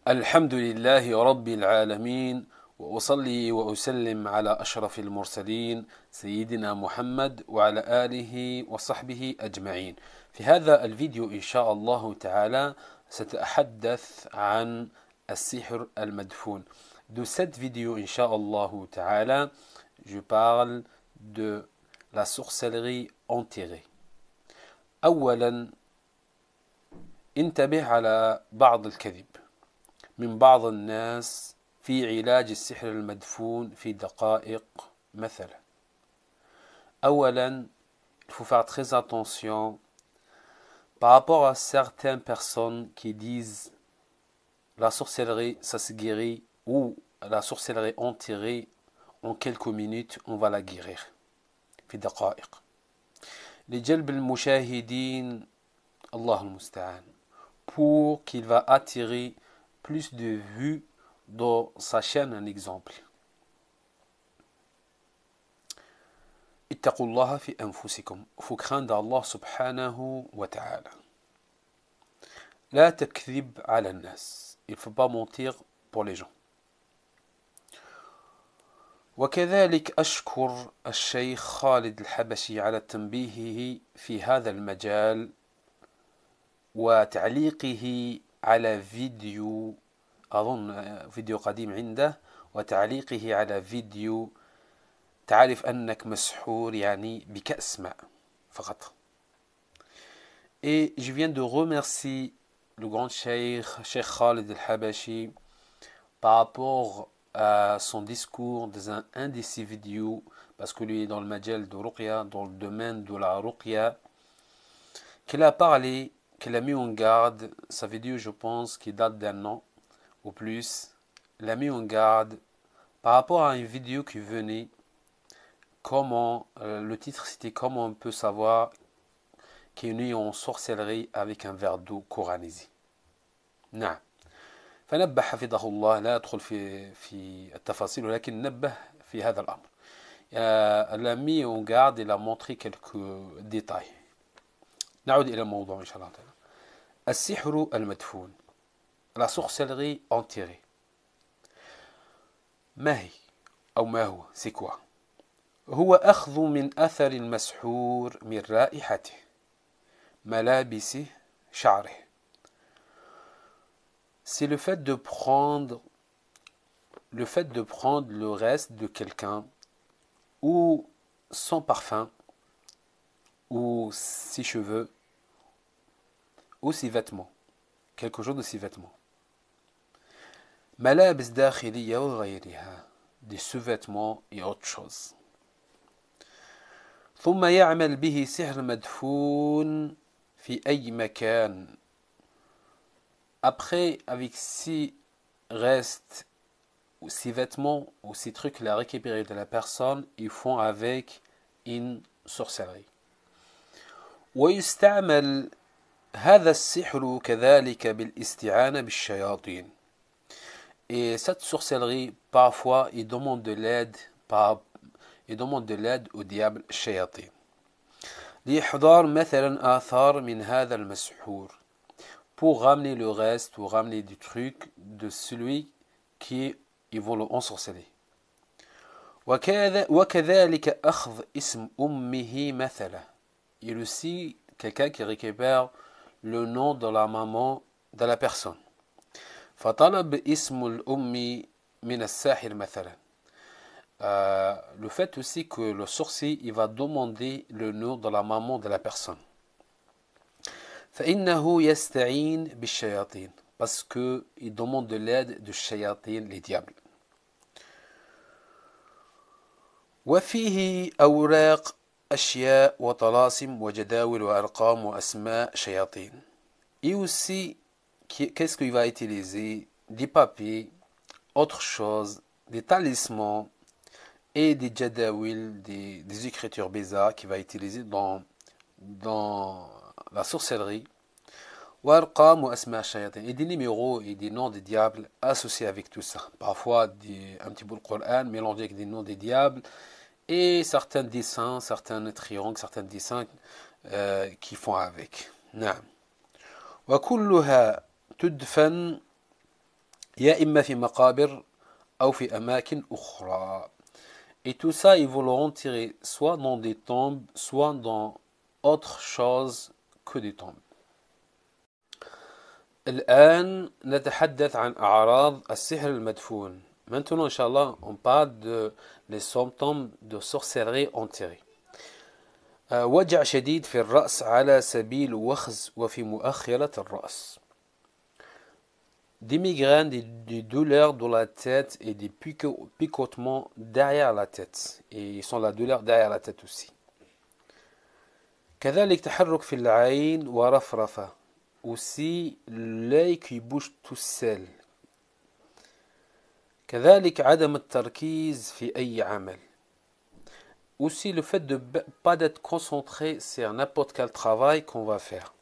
الحمد لله رب العالمين وأصلي وأسلم على أشرف المرسلين سيدنا محمد وعلى آله وصحبه أجمعين. في هذا الفيديو إن شاء الله تعالى سأتحدث عن السحر المدفون. De cette vidéo إن شاء الله تعالى je parle de la sorcellerie enterrée. أولا انتبه على بعض الكذب من بعض الناس في علاج السحر المدفون في دقائق مثلا. أولا il faut faire très attention par rapport à certaines personnes qui disent la sorcellerie ça se guérit ou la sorcellerie enterrée en quelques minutes on va la guérir في دقائق لجلب المشاهدين الله المستعان pour qu'il va attirer plus de vues dans sa chaîne. Un exemple. اتقوا الله في أنفسكم. faut craindre Allah subhanahu wa ta'ala. لا تكذب على الناس. Il ne faut pas mentir pour les gens. وكذلك أشكر الشيخ خالد الحبشي على تنبيهه في هذا المجال وتعليقه على فيديو أظن فيديو قديم عنده وتعليقه على فيديو تعرف أنك مسحور يعني بكأس ماء فقط. Et je viens de remercier le grand Cheikh Khalid al-Habashi par rapport à son discours dans un de ses vidéos, parce que lui est dans le majal de Ruqya, dans le domaine de la Ruqya, qu'il a parlé, qu'il a mis en garde, sa vidéo je pense qui date d'un an ou plus, l'a mis en garde par rapport à une vidéo qui venait, comment, le titre c'était comment on peut savoir qu'il est né en sorcellerie avec un verre d'eau coranisé. نعم. فنبه حفظه الله لا أدخل في التفاصيل ولكن نبه في هذا الأمر. l'a mis en garde et l'a montré quelques détails. نعود إلى الموضوع إن شاء الله تعالى. السحر المدفون. La sorcellerie enterrée. ما هي أو ما هو c'est quoi هو أخذ من أثر المسحور من رائحته ملابسه شعره. C'est le fait de prendre le reste de quelqu'un ou son parfum ou ses cheveux ou ses vêtements, quelque chose de ses vêtements. ملابس داخلية وغيرها, des sous-vêtements et autre chose. ثم يعمل به سحر مدفون في أي مكان. Après, avec ces restes ou ces vêtements ou ces trucs là récupérés de la personne, ils font avec une sorcellerie. ويستعمل هذا السحر كذلك بالاستعانة بالشياطين. Et cette sorcellerie, parfois, il demande de l'aide au diable الشياطين. لإحضار مثلا آثار من هذا المسحور. Pour ramener le reste ou ramener du truc de celui qui ils vont le ensorceler. وكذلك أخذ اسم أمه مثلا. Il y a aussi quelqu'un qui récupère le nom de la maman de la personne. فطلب اسم الأم من الساحر مثلا. Le fait aussi que le sorcier il va demander le nom de la maman de la personne. فإنه يستعين بالشياطين. Parce que il demande de l'aide de shayatin, les diables. وفيه أوراق أشياء وطلاسم وجداول وأرقام وأسماء شياطين. Et aussi qu'est-ce qu'il va utiliser? Des papiers, autre chose, des talismans et des jadawil, des écritures bizarres qu'il va utiliser dans la sorcellerie. وأرقام وأسماء الشياطين. Et des numéros et des noms des diables associés avec tout ça. Parfois un petit bout de Coran mélangé avec des noms des diables et certains dessins, certains triangles, certains dessins qui font avec. نعم. وكلها تدفن يا إما في مقابر أو في أماكن أخرى. Et tout ça, ils vont le retirer soit dans des tombes, soit dans autre chose que des tombes. الآن نتحدث عن أعراض السحر المدفون. Maintenant, Inch'Allah, on parle de les symptômes de sorcellerie enterrée. وجع شديد في الرأس على سبيل وخز وفي مؤخرة الرأس. Des migraines, des douleurs dans la tête et des picotements derrière la tête. Et ils sont la douleur derrière la tête aussi. كذلك تحرك في العين ورفرفة. Aussi l'œil qui bouge tout seul. كذلك عدم التركيز في أي عمل. Aussi le fait de pas d'être concentré sur n'importe quel travail qu'on va faire.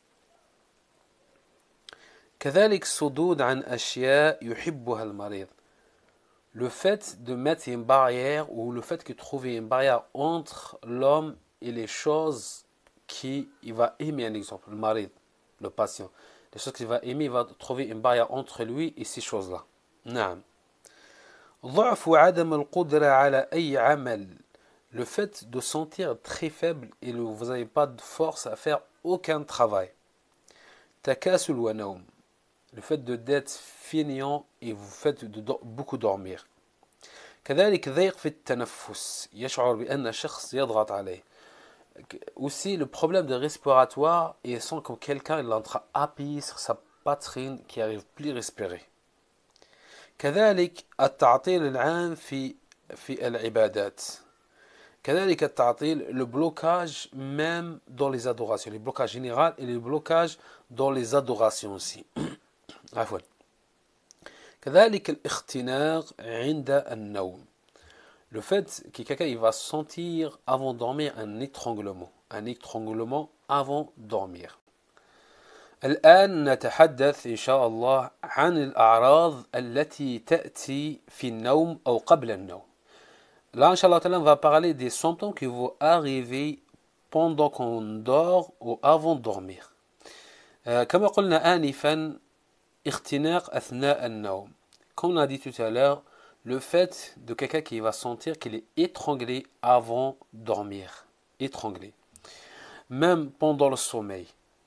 كذلك صدود عن أشياء يحبها المريض. Le fait de mettre une barrière ou le fait de trouver une barrière entre l'homme et les choses qu'il va aimer, un exemple, le mari, le patient. Les choses qu'il va aimer, il va trouver une barrière entre lui et ces choses-là. نعم. ضعف وعدم القدرة على أي عمل. Le fait de sentir très faible et vous n'avez pas de force à faire aucun travail. تكاسل ونوم. Le fait d'être fainéant et vous faites beaucoup dormir. كذلك ضيق في التنفس. يشعر بأن شخص يضغط عليه. Aussi le problème de respiratoire et il sent comme quelqu'un est en train d'appuyer sur sa poitrine qui n'arrive plus à respirer. كذلك التعطيل العام في العبادات. كذلك التعطيل, le blocage même dans les adorations, les blocages généraux et les blocages dans les adorations aussi. عفوا. كذلك الاختناق عند النوم. Le fait que quelqu'un il va sentir avant de dormir un étranglement avant de dormir. الآن نتحدث إن شاء الله عن الأعراض التي تأتي في النوم أو قبل النوم. Là, Inch'Allah, on va parler des symptômes qui vont arriver pendant qu'on dort ou avant de dormir. كما قلنا آنفا اختناق أثناء النوم. Comme on a dit tout à l'heure, le fait de quelqu'un qui va sentir qu'il est étranglé avant de dormir. Étranglé. Même pendant le sommeil.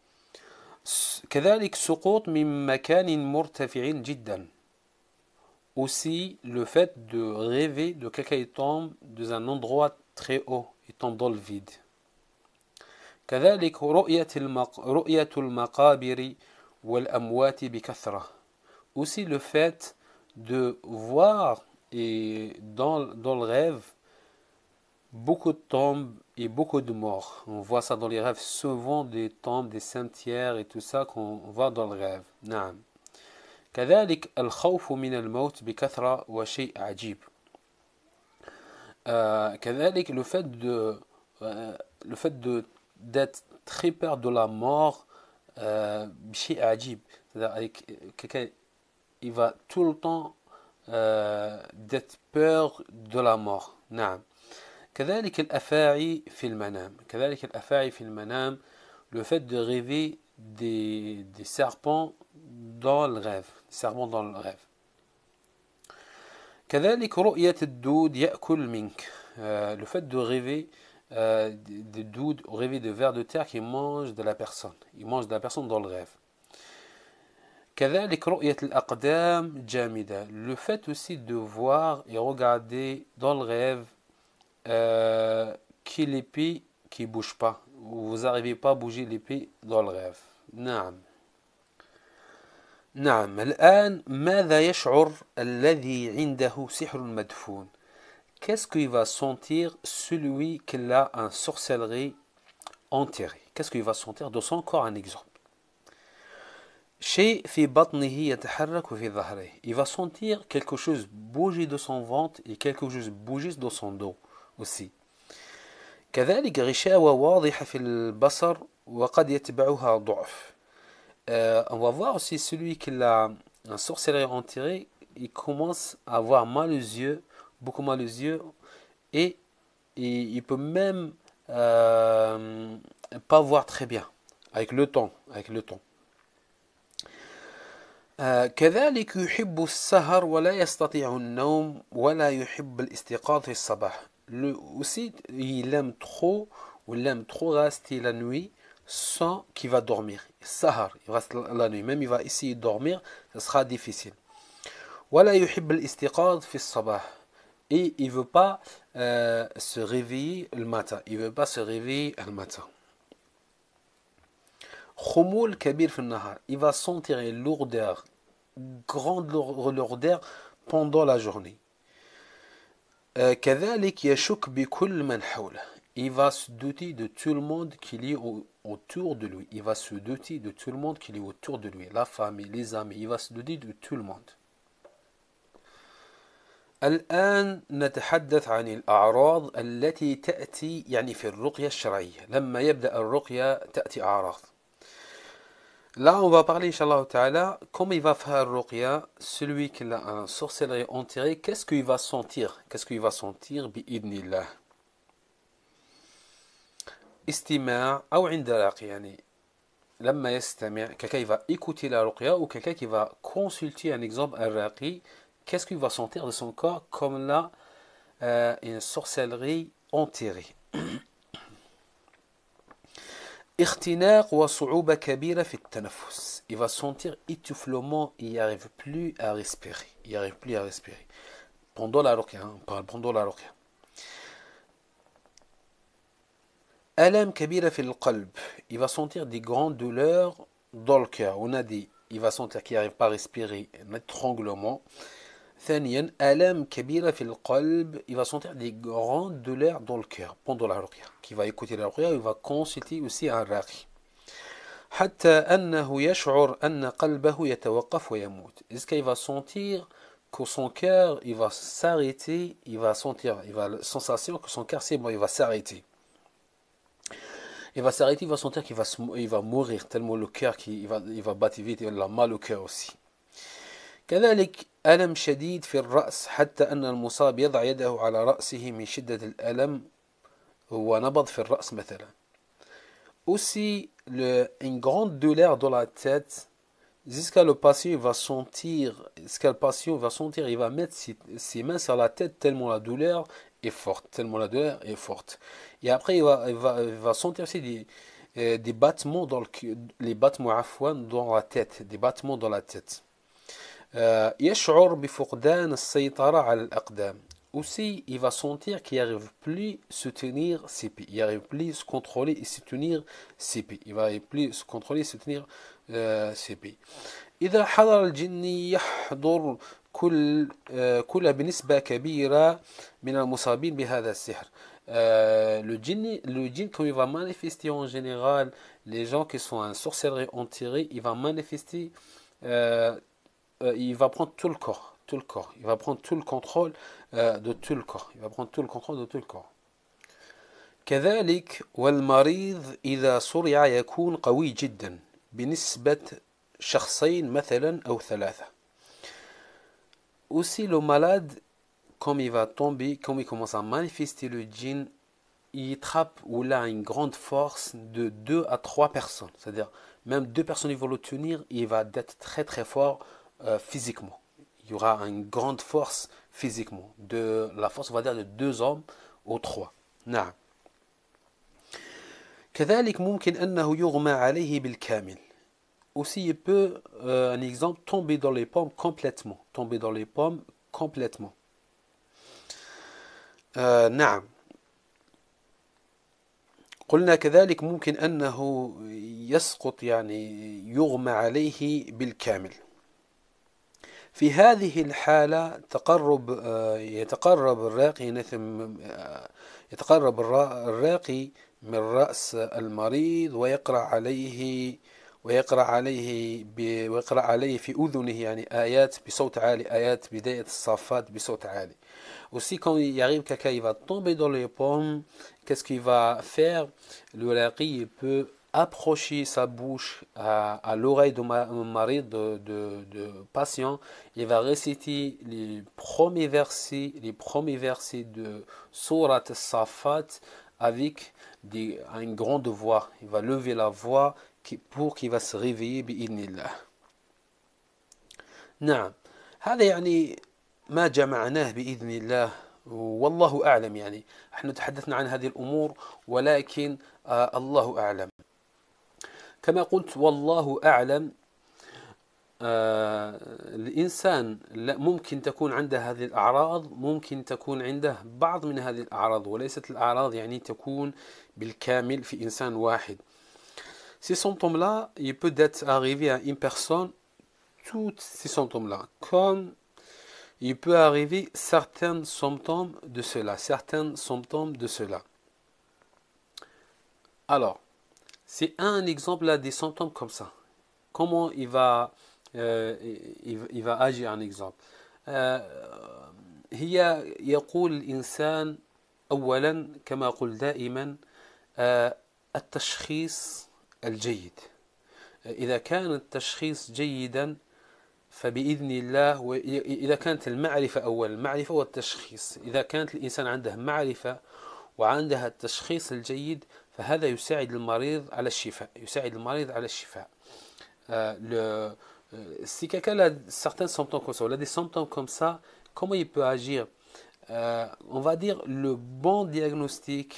كذلك سقوط من مكان مرتفع جدا. Aussi le fait de rêver de quelqu'un qui tombe dans un endroit très haut, il tombe dans le vide. كذلك رؤية المقابر والأموات بكثرة. Aussi le fait de voir et dans le rêve beaucoup de tombes et beaucoup de morts. On voit ça dans les rêves, souvent des tombes, des cimetières et tout ça qu'on voit dans le rêve. نعم. كذلك الخوف من الموت بكثرة وشيء عجيب. كذلك le fait d'être très peur de la mort بشيء عجيب. C'est-à-dire avec quelqu'un il va tout le temps d'être peur de la mort. نعم. كذلك الأفاعي في المنام. كذلك الأفاعي في المنام, le fait de rêver des serpents dans le rêve. Des serpents dans le rêve. كذلك رؤية الدود يأكل منك. Le fait de rêver de doudes, rêver de vers de terre qui mangent de la personne. Il mange de la personne dans le rêve. كذلك رؤية الأقدام جامدة. Le fait aussi de voir et regarder dans le rêve que l'épée qui ne bouge pas. Vous n'arrivez pas à bouger l'épée dans le rêve. نعم. نعم. الآن ماذا يشعر الذي عنده سحر مدفون? Qu'est-ce qu'il va sentir celui qui a un sorcellerie enterré? Qu'est-ce qu'il va sentir dans son corps? Un exemple. شيء في بطنه يتحرك في ظهره. Il va sentir quelque chose bouger de son ventre et quelque chose bouger dans son dos aussi. كذلك غشاوة واضحة في البصر وقد يتبعها ضعف. On va voir aussi celui qui a un sorcellerie enterré, il commence à avoir mal aux yeux, beaucoup mal aux yeux, et il peut même pas voir très bien avec le temps. كذلك يحب السهر ولا يستطيع النوم ولا يحب الاستيقاظ في الصباح. Aussi, il aime trop ou il aime trop rester la nuit sans qu'il va dormir. Sahar, il reste la nuit. Même il va essayer de dormir, ce sera difficile. ولا يحب الاستيقاظ في الصباح. Et il ne veut pas se réveiller le matin. Il ne veut pas se réveiller le matin. خمول كبير في النهار. Il va sentir une lourdeur, grande lourdeur pendant la journée. كذلك يشك بكل من حوله. Il va se douter de tout le monde qui est autour de lui. Il va se douter de tout le monde qui est autour de lui. La famille, les amis. Il va se douter de tout le monde. الآن نتحدث عن الأعراض التي تأتي يعني في الرقية الشرعية. لما يبدأ الرقية تأتي أعراض. Là, on va parler, Inch'Allah Ta'ala, comment il va faire Ruqya, celui qui a un sorcellerie enterré, qu'est-ce qu'il va sentir? Qu'est-ce qu'il va sentir, bi'idnillah? Istima' ou inda raqi, yani, لما يستمع, quelqu'un qui va écouter la Ruqya ou quelqu'un qui va consulter un exemple, un raqi, qu'est-ce qu'il va sentir de son corps comme là, une sorcellerie enterrée? اختناق وصعوبة كبيرة في التنفس. Il va sentir étouffement, il n'y arrive plus à respirer. Il n'y arrive plus à respirer. Pendant la ruqya, on parle pendant la ruqya. ألم كبيرة في القلب. Il va sentir des grandes douleurs dans le cœur. On a dit, il va sentir qu'il n'arrive pas à respirer, un étranglement. ثانيا ألم كبيرة في القلب. Il va sentir des grandes douleurs dans le cœur pendant la ruqya. Qui va écouter la ruqya, il va consulter aussi un raqi. حتى أنه يشعر أن قلبه يتوقف ويموت. Est-ce qu'il va sentir que son cœur, il va s'arrêter, il va sentir, il va la sensation que son cœur c'est bon, il va s'arrêter. Il va s'arrêter, il va sentir qu'il va mourir tellement le cœur il va battre vite, il a mal au cœur aussi. كذلك ألم شديد في الرأس حتى أن المصاب يضع يده على رأسه من شدة الألم ونبض في الرأس مثلا. Aussi une grande douleur dans la tête jusqu'à le patient va sentir, il va mettre ses mains sur la tête tellement la douleur est forte, Et après il va sentir aussi des battements dans les battements dans la tête, des battements dans la tête. يشعر بفقدان السيطرة على الأقدام. Aussi, il va sentir qu'il n'arrive plus à se tenir ses pieds. Il n'arrive plus à se contrôler et se tenir ses pieds. Il n'arrive plus à se contrôler et se tenir ses pieds. إذا حضر الجن يحضر كل بنسبة كبيرة من المصابين بهذا السحر. Le djinn, quand il va manifester en général, les gens qui sont en sorcellerie enterrée, il va manifester, il va prendre tout le corps. Il va prendre tout le contrôle de tout le corps. كذلك والمريض إذا صرع يكون قوي جدا بنسبة شخصين مثلا أو ثلاثة. Aussi le malade, comme il va tomber, comme il commence à manifester le djinn, il trappe ou il a une grande force de 2 à 3 personnes. C'est-à-dire, même 2 personnes ils vont le tenir, il va être très très fort physiquement. Il y aura une grande force physiquement. De la force, on va dire, de 2 hommes ou 3. نعم. كذلك ممكن أنه يغمى عليه بالكامل. Aussi, il peut, un exemple, tomber dans les pommes complètement. نعم. قلنا كذلك ممكن أنه يسقط يعني يغمى عليه بالكامل. في هذه الحالة يتقرب الراقي من رأس المريض ويقرأ عليه في أذنه يعني آيات بصوت عالي, آيات بداية الصافات بصوت عالي. Aussi, quand il arrive quelqu'un, il va tomber dans les pommes, qu'est-ce qu'il va faire? Le raqi, il peut approcher sa bouche à l'oreille de mari, de patient. Il va réciter les premiers versets de Surat al-Safat avec une grande voix. Il va lever la voix pour qu'il va se réveiller bi'idnillah. نعم. هذا يعني ما جمعناه بإذن الله، والله أعلم. يعني احنا تحدثنا عن هذه الأمور، ولكن الله أعلم. كما قلت والله أعلم. الإنسان ممكن تكون عنده هذه الأعراض، ممكن تكون عنده بعض من هذه الأعراض، وليست الأعراض يعني تكون بالكامل في إنسان واحد. Ces symptômes-là, il peut être arrivé à une personne, tous ces symptômes-là, comme il peut arriver certains symptômes de cela, certains symptômes de cela. Alors, c'est un exemple là des symptômes comme ça. Comment il va agir un exemple. هي يقول الإنسان أولا كما أقول دائما التشخيص الجيد. إذا كان التشخيص جيدا فبإذن الله، وإذا كانت المعرفة أولا، المعرفة والتشخيص، إذا كانت الإنسان عنده معرفة وعندها التشخيص الجيد فهذا يساعد المريض على الشفاء، يساعد المريض على الشفاء. Si quelqu'un a certains symptômes comme ça, ou a des symptômes comme ça, comment il peut agir? On va dire le bon diagnostic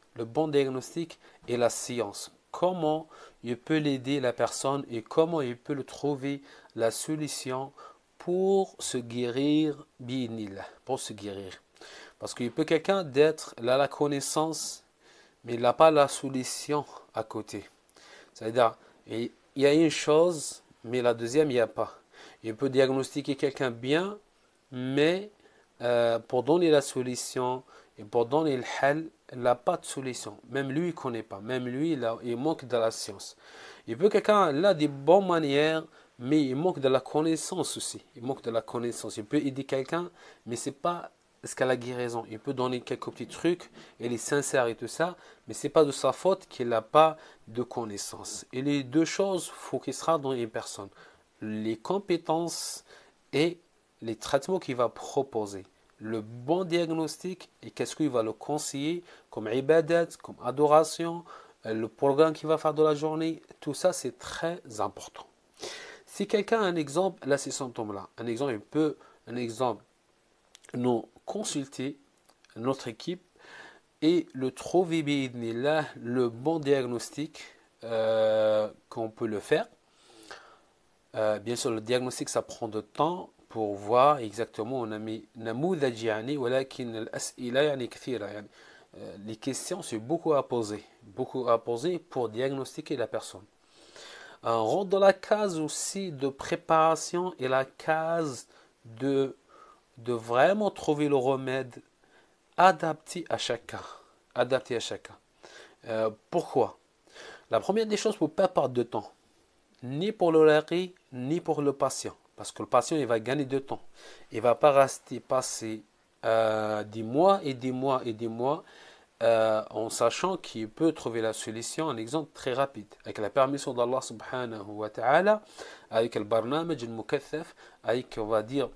est la science. Comment il peut l'aider la personne et comment il peut le trouver la solution pour se guérir, pour se guérir. Parce qu'il peut quelqu'un d'être là la connaissance, mais il n'a pas la solution à côté. C'est-à-dire, il y a une chose, mais la deuxième, il n'y a pas. Il peut diagnostiquer quelqu'un bien, mais pour donner la solution et pour donner le hal, il n'a pas de solution. Même lui, il ne connaît pas. Même lui, il manque de la science. Il peut quelqu'un là des bonnes manières, mais il manque de la connaissance aussi. Il manque de la connaissance. Il peut aider quelqu'un, mais ce n'est pas ce qu'elle a guérison. Il peut donner quelques petits trucs, il est sincère et tout ça, mais ce n'est pas de sa faute qu'il n'a pas de connaissance. Et les deux choses, il faut qu'il sera dans une personne. Les compétences et les traitements qu'il va proposer. Le bon diagnostic et qu'est-ce qu'il va le conseiller comme ibadat, comme adoration, le programme qu'il va faire de la journée, tout ça c'est très important. Si quelqu'un a un exemple, là ces symptômes-là, un exemple, nous consulter notre équipe et le trouver bi'idhnillah, le bon diagnostic qu'on peut le faire. Bien sûr, le diagnostic ça prend de temps pour voir exactement. On a mis نموذج يعني ولكن الأسئلة يعني كثيرة يعني. Les questions c'est beaucoup à poser pour diagnostiquer la personne. On rentre dans la case aussi de préparation et la case de vraiment trouver le remède adapté à chacun. Adapté à chacun. Pourquoi? La première des choses, il ne faut pas perdre de temps. Ni pour le laqi, ni pour le patient. Parce que le patient, il va gagner de temps. Il ne va pas rester passer des mois et des mois et des mois en sachant qu'il peut trouver la solution. Un exemple très rapide. Avec la permission d'Allah subhanahu wa ta'ala, avec le barnamaj, le mukathaf, avec, on va dire,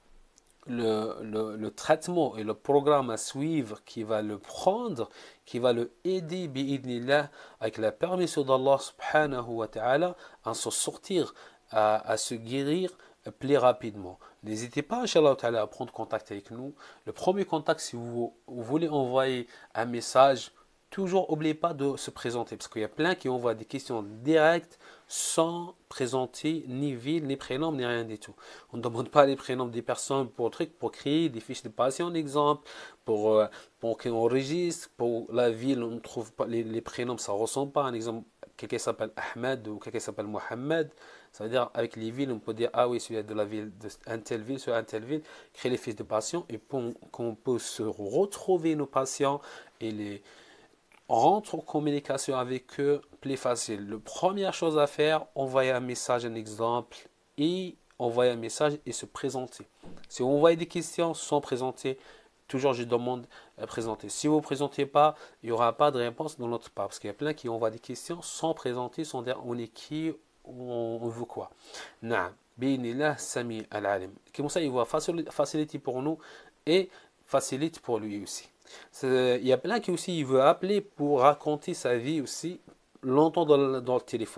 le traitement et le programme à suivre qui va le prendre, qui va le aider bi'idnillah, avec la permission d'Allah subhanahu wa ta'ala, à se sortir, à se guérir plus rapidement. N'hésitez pas, Inch'Allah ta'ala, à prendre contact avec nous. Le premier contact, si vous voulez envoyer un message, toujours n'oubliez pas de se présenter, parce qu'il y a plein qui envoient des questions directes sans présenter ni ville, ni prénom, ni rien du tout. On ne demande pas les prénoms des personnes pour créer des fiches de patient, exemple, pour qu'on enregistre, pour la ville, on ne trouve pas les prénoms, ça ne ressemble pas. Un exemple, quelqu'un s'appelle Ahmed ou quelqu'un s'appelle Mohamed. Ça veut dire, avec les villes, on peut dire, ah oui, celui de la ville, un telle ville, sur un telle ville, créer les fiches de patients et qu'on peut se retrouver nos patients et les rentre en communication avec eux plus facile. La première chose à faire, envoyer un message, un exemple, et envoyer un message et se présenter. Si vous envoyez des questions sans présenter, toujours je demande à présenter. Si vous ne présentez pas, il n'y aura pas de réponse de notre part. Parce qu'il y a plein qui envoient des questions sans présenter, sans dire on est qui, on veut quoi. Naam. Bi'inillah sami al-alim. Comme ça, il va faciliter pour nous et facilite pour lui aussi. Il y a plein qui aussi il veut appeler pour raconter sa vie aussi longtemps dans le téléphone.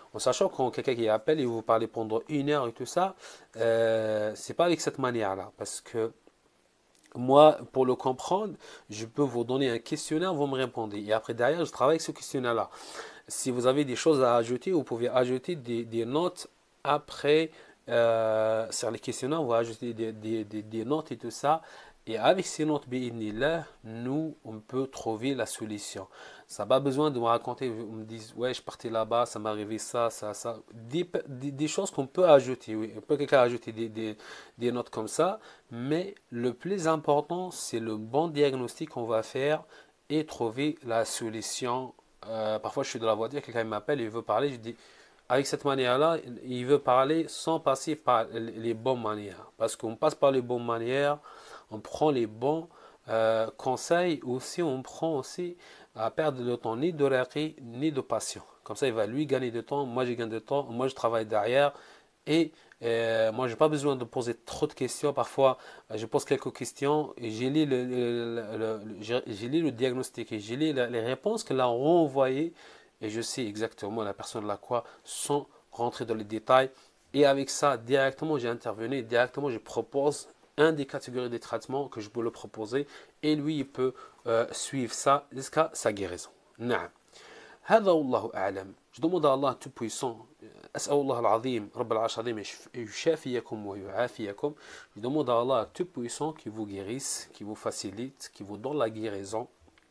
En sachant quand quelqu'un qui appelle et vous parlez pendant 1 heure et tout ça, c'est pas avec cette manière-là. Parce que moi, pour le comprendre, je peux vous donner un questionnaire, vous me répondez. Et après, derrière, je travaille avec ce questionnaire-là. Si vous avez des choses à ajouter, vous pouvez ajouter des notes après, sur les questionnaires, vous ajoutez des notes et tout ça. Et avec ces notes, là, nous, on peut trouver la solution. Ça n'a pas besoin de me raconter, vous me dites, ouais, je partais là-bas, ça m'est arrivé ça, ça, ça. Des choses qu'on peut ajouter, oui. On peut quelqu'un ajouter des notes comme ça, mais le plus important, c'est le bon diagnostic qu'on va faire et trouver la solution. Parfois, je suis dans la voiture, quelqu'un m'appelle, il veut parler, je dis, avec cette manière-là, il veut parler sans passer par les bonnes manières. Parce qu'on passe par les bonnes manières, on prend les bons conseils, aussi on prend aussi à perdre de temps ni de rêverie ni de passion. Comme ça, il va lui gagner de temps, moi je gagne de temps, moi je travaille derrière et moi j'ai pas besoin de poser trop de questions. Parfois, je pose quelques questions et j'ai lu j'ai lu le diagnostic et j'ai lu les réponses qu'elle a renvoyées et je sais exactement la personne la quoi sans rentrer dans les détails. Et avec ça, directement, j'ai intervenu, directement, je propose un des catégories de traitements que je peux le proposer et lui, il peut suivre ça jusqu'à sa guérison. نعم. هذا والله أعلم. Je demande à Allah Tout-Puissant, أسأل الله العظيم رب العرش العظيم يشافيكم ويعافيكم. Je demande à Allah Tout-Puissant qui vous guérisse, qui vous facilite, qui vous donne la guérison.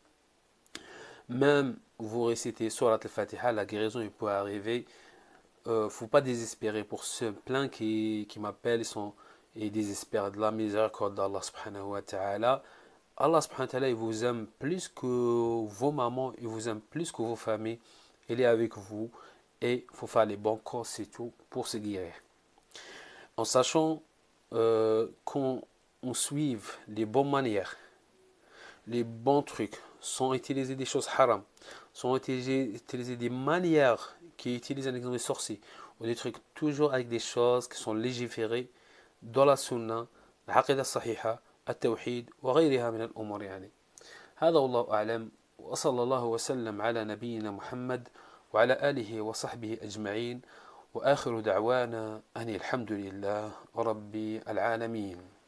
Même vous récitez Surat al-Fatiha, la guérison il peut arriver. Faut pas désespérer pour ceux plein qui m'appellent et désespèrent de la miséricorde d'Allah subhanahu wa ta'ala. Allah subhanahu wa ta'ala il vous aime plus que vos mamans, il vous aime plus que vos familles. Il est avec vous et il faut faire les bons corps, c'est tout, pour se guérir. En sachant qu'on suive les bonnes manières, les bons trucs, sans utiliser des choses haram, sans utiliser des manières qui utilisent un exemple de sorcier, ou des trucs toujours avec des choses qui sont légiférées dans la sunna, العقيدة الصحيحة, التوحيد وغيرها من الأمور يعني. هذا والله أعلم وصلى الله وسلم على نبينا محمد وعلى آله وصحبه أجمعين وآخر دعوانا أن الحمد لله رب العالمين.